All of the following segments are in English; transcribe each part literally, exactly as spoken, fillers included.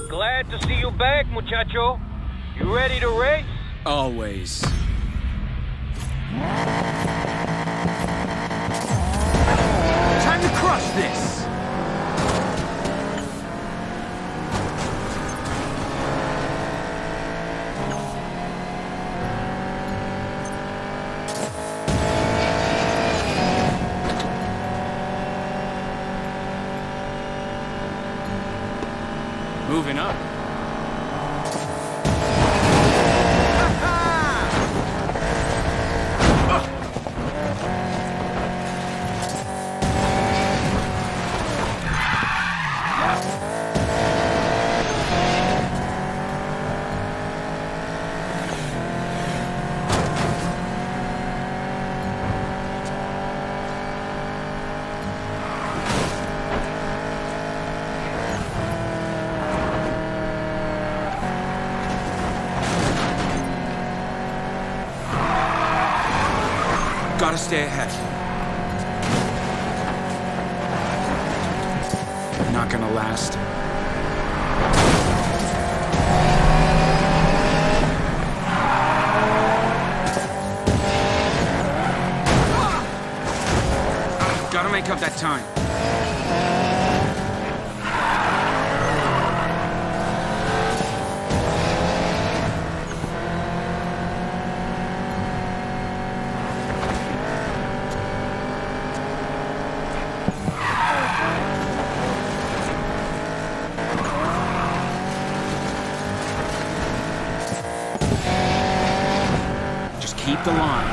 Glad to see you back, muchacho. You ready to race? Always. Time to crush this! Moving up. Gotta stay ahead. Not gonna last. Gotta make up that time. Keep the line.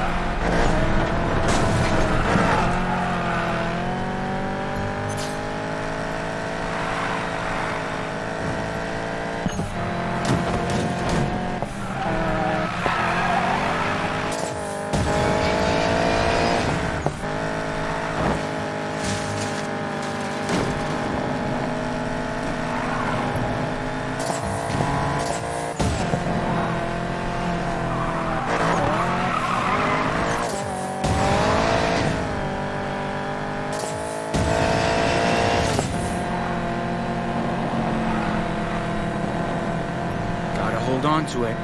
Hold on to it.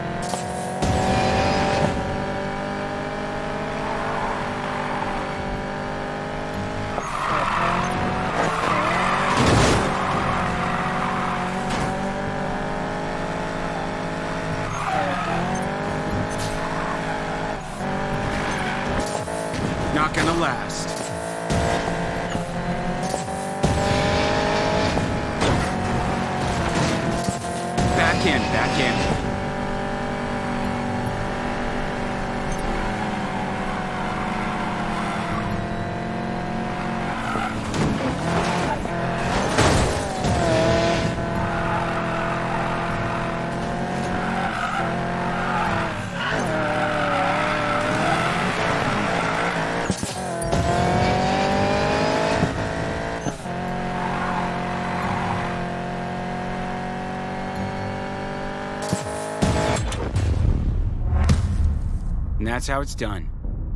Not gonna last. Back in, back in. And that's how it's done.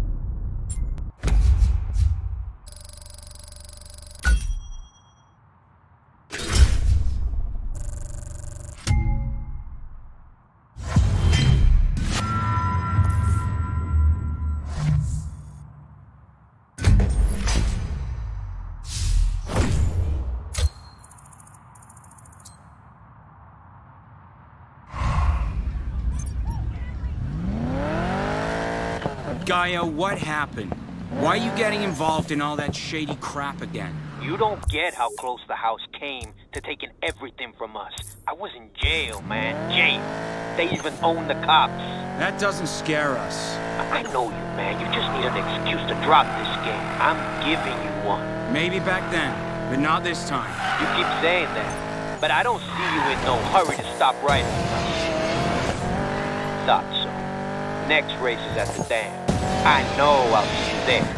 Gaia, what happened? Why are you getting involved in all that shady crap again? You don't get how close the house came to taking everything from us. I was in jail, man. Jail. They even own the cops. That doesn't scare us. I know you, man. You just need an excuse to drop this game. I'm giving you one. Maybe back then, but not this time. You keep saying that, but I don't see you in no hurry to stop riding with us. Thought so. Next race is at the dam. I know I'll see you there.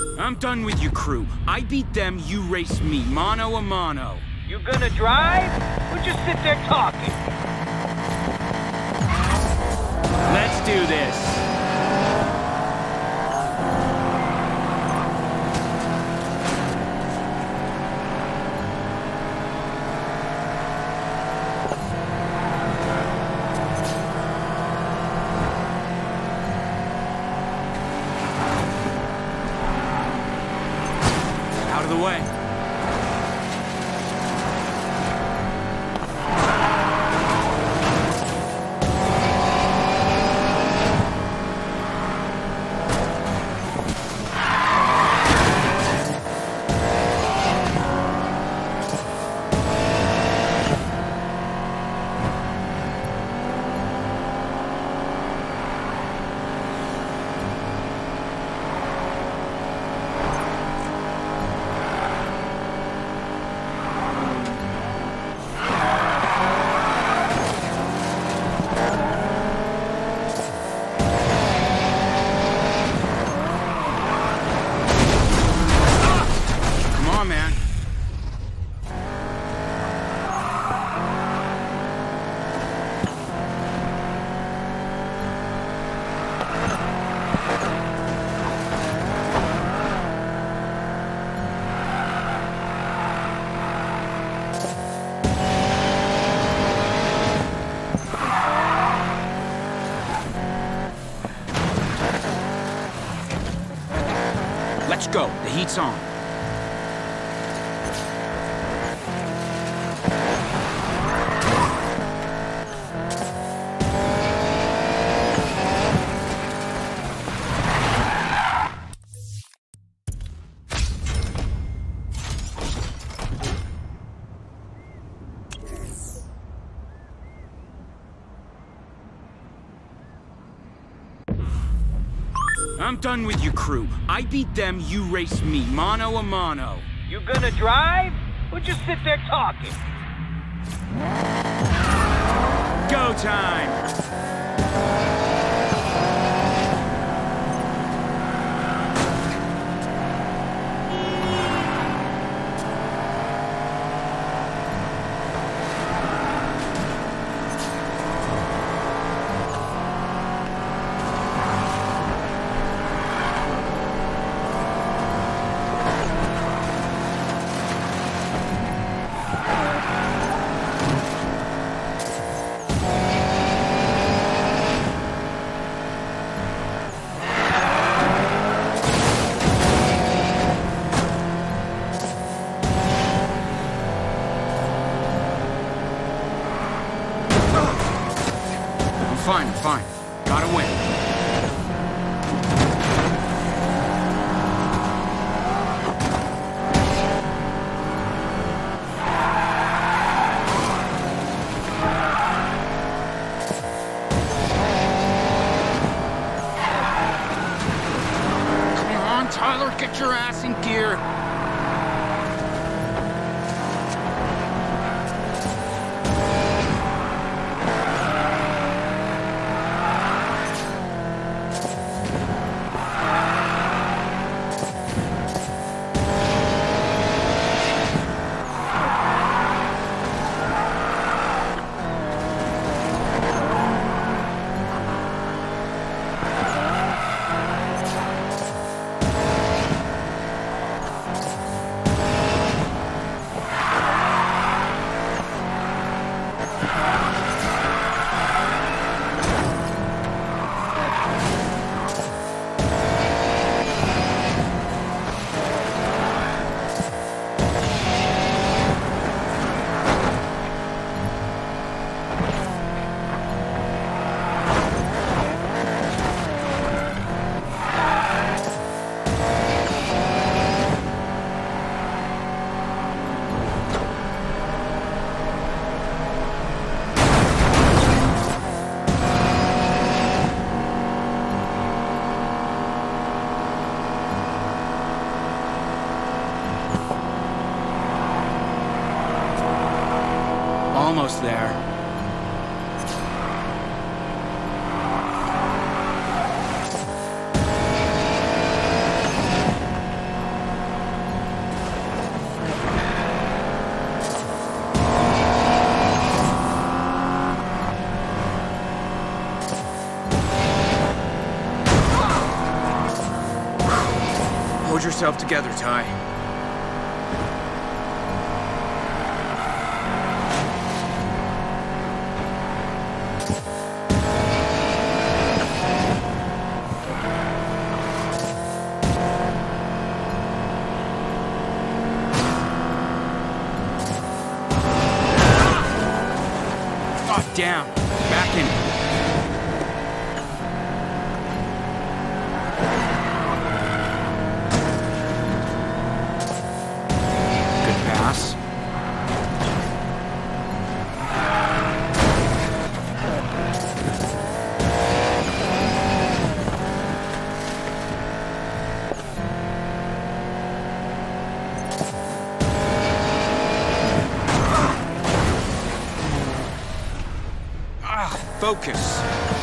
I'm done with you, crew. I beat them, you race me, mano a mano. You gonna drive, or just sit there talking? Let's do this. Out of the way. Let's go. The heat's on. I'm done with you, crew. I beat them, you race me, mano a mano. You gonna drive, or just sit there talking? Go time! Fine, fine. Gotta win. Come on, Tyler, get your ass in gear. Almost there. Hold yourself together, Ty. Down. Back in. Good pass. Focus.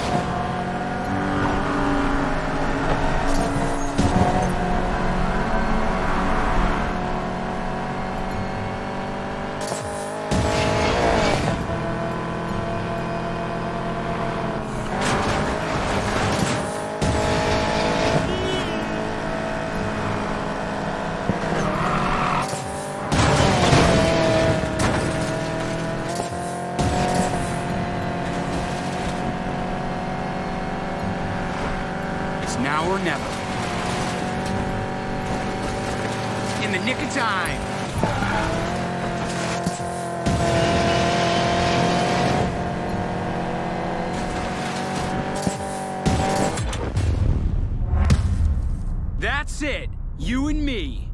Now or never. In the nick of time. That's it. You and me.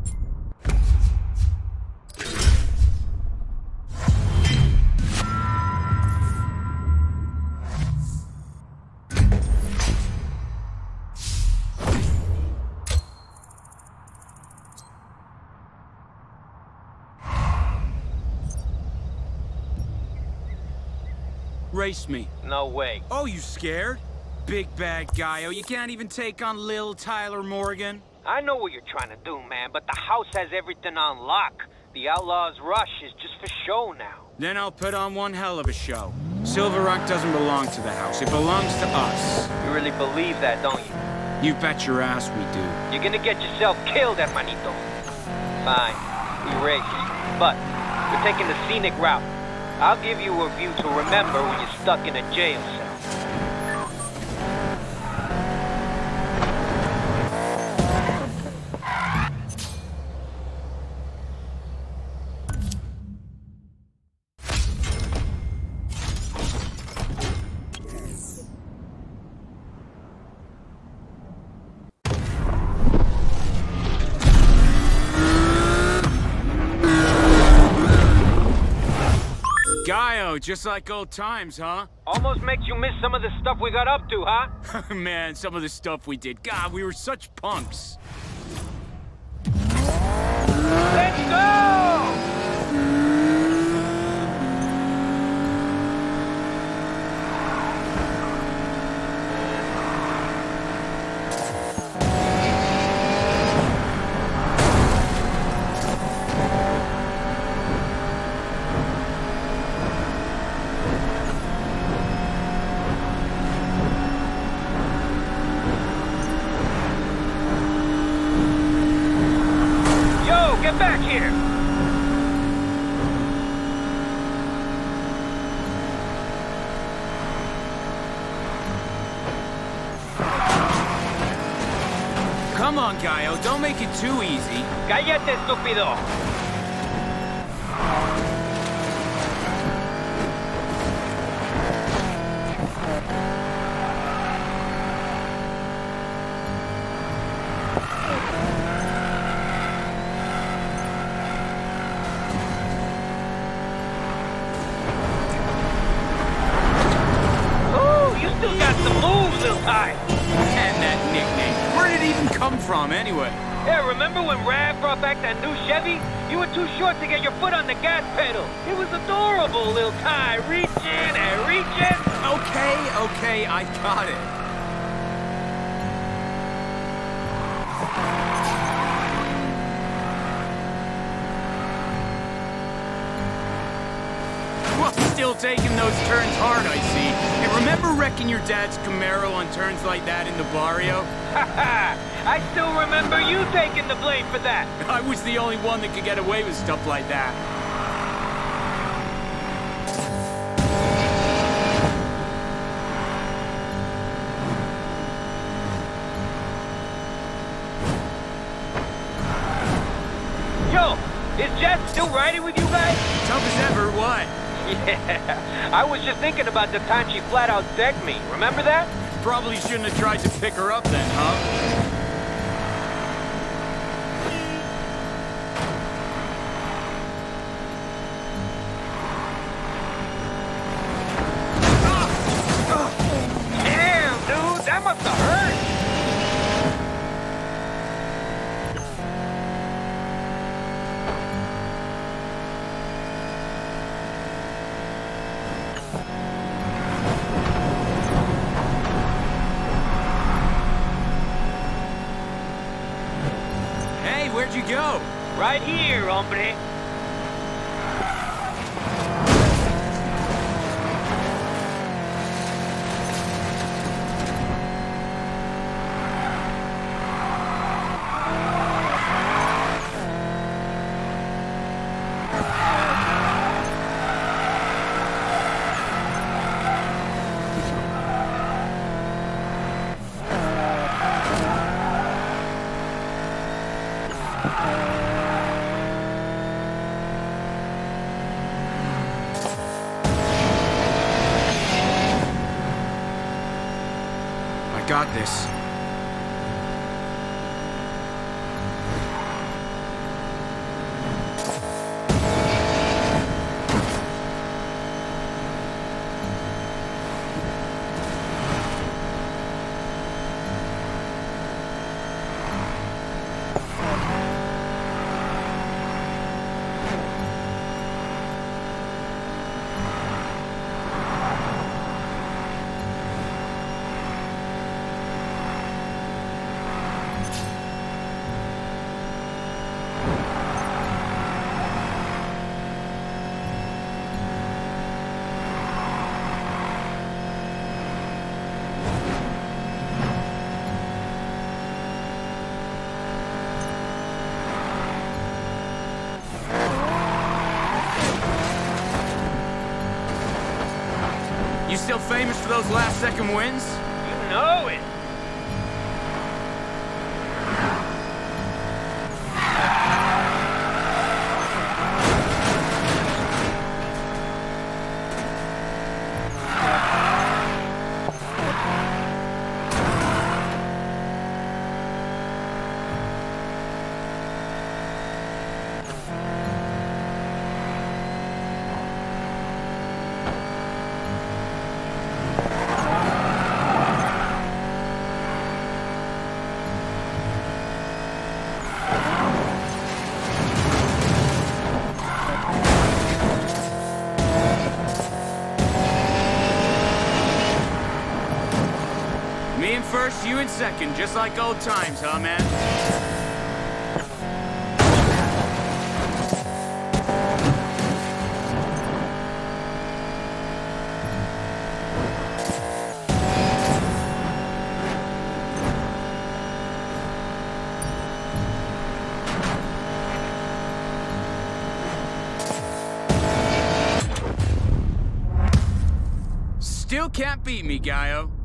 Race me. No way. Oh, you scared? Big bad guy. Oh, you can't even take on Lil Tyler Morgan? I know what you're trying to do, man, but the house has everything on lock. The Outlaws' Rush is just for show now. Then I'll put on one hell of a show. Silver Rock doesn't belong to the house. It belongs to us. You really believe that, don't you? You bet your ass we do. You're gonna get yourself killed, hermanito. Fine. We race. But we're taking the scenic route. I'll give you a view to remember when you're stuck in a jail cell. Gaio, just like old times, huh? Almost makes you miss some of the stuff we got up to, huh? Man, some of the stuff we did. God, we were such punks. Let's go! Get back here! Come on, Gaio, don't make it too easy. Cállate, estúpido! And that nickname, where did it even come from, anyway? Yeah, remember when Rav brought back that new Chevy? You were too short to get your foot on the gas pedal. It was adorable, Lil Ty, reaching and reaching. Okay, okay, I got it. Well, still still taking those turns hard, I see. Hey, remember wrecking your dad's Camaro on turns like that in the barrio? Haha! I still remember you taking the blame for that! I was the only one that could get away with stuff like that. Yo! Is Jet still riding with you guys? Tough as ever, what? Yeah, I was just thinking about the time she flat out decked me. Remember that? Probably shouldn't have tried to pick her up then, huh? Damn, dude, that must have hurt. Hey, where'd you go? Right here, hombre. I got this. You still famous for those last-second wins? You know it. Me in first, you in second, just like old times, huh, man? Still can't beat me, Gaio.